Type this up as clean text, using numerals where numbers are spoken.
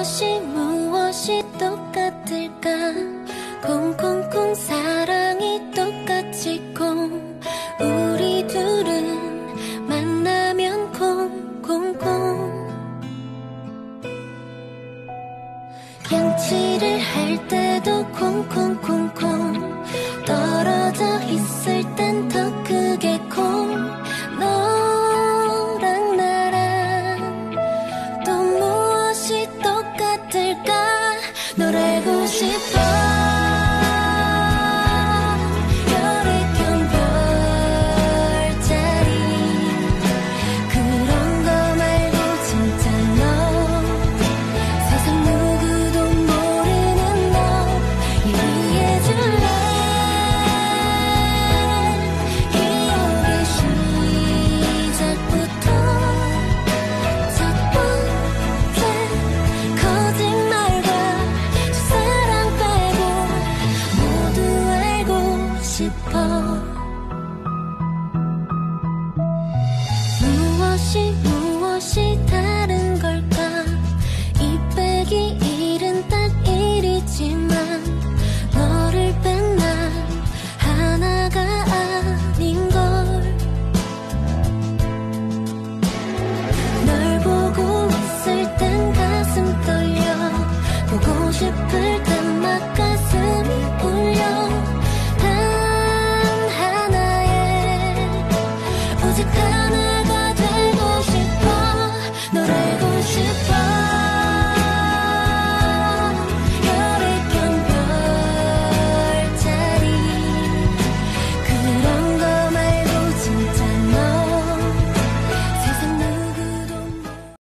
무엇이 똑같을까? 콩콩콩 사랑이 똑같이 콩. 우리 둘은 만나면 콩콩콩. 양치를 할 때도 콩콩콩콩. 떨어져 있을 땐 더 크게 콩. 너랑 나랑 또 무엇이 똑같을까? 널 알고 싶어. 혈액형 별자리 그런 거 말고 진짜 너 세상 누구도 모르는 너 얘기해줄래? 기억의 시작부터 첫 번째 거짓말과 첫사랑 빼고 모두 알고 싶어. 무엇이